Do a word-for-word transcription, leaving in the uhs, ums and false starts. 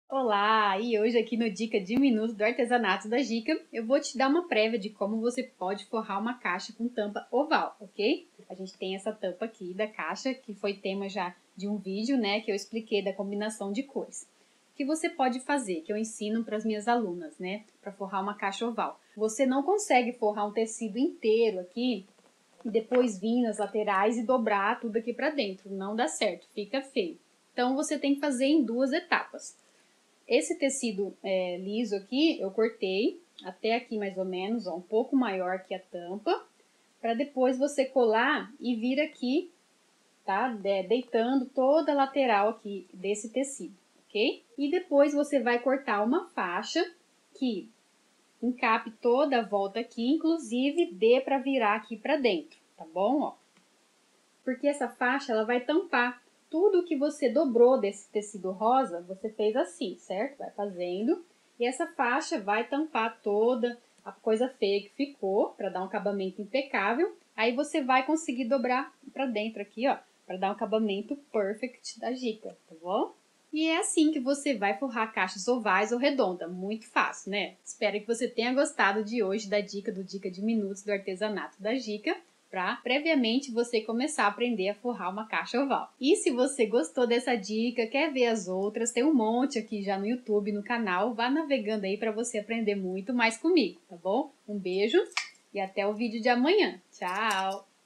Olá! E hoje aqui no Dica de Minutos do Artesanato da Gica, eu vou te dar uma prévia de como você pode forrar uma caixa com tampa oval, ok? A gente tem essa tampa aqui da caixa, que foi tema já de um vídeo, né, que eu expliquei da combinação de cores. O que você pode fazer, que eu ensino para as minhas alunas, né, para forrar uma caixa oval. Você não consegue forrar um tecido inteiro aqui e depois vir nas laterais e dobrar tudo aqui para dentro. Não dá certo, fica feio. Então você tem que fazer em duas etapas. Esse tecido é, liso aqui, eu cortei até aqui mais ou menos, ó, um pouco maior que a tampa, para depois você colar e vir aqui, tá? De, deitando toda a lateral aqui desse tecido, ok? E depois você vai cortar uma faixa que encape toda a volta aqui, inclusive dê para virar aqui para dentro, tá bom? Ó. Porque essa faixa, ela vai tampar tudo que você dobrou desse tecido rosa, você fez assim, certo? Vai fazendo. E essa faixa vai tampar toda a coisa feia que ficou, para dar um acabamento impecável. Aí você vai conseguir dobrar para dentro aqui, ó, para dar um acabamento perfect da Gica, tá bom? E é assim que você vai forrar caixas ovais ou redonda, muito fácil, né? Espero que você tenha gostado de hoje da dica do Dica de Minutos do Artesanato da Gica, para previamente você começar a aprender a forrar uma caixa oval. E se você gostou dessa dica, quer ver as outras, tem um monte aqui já no YouTube, no canal, vá navegando aí para você aprender muito mais comigo, tá bom? Um beijo e até o vídeo de amanhã. Tchau!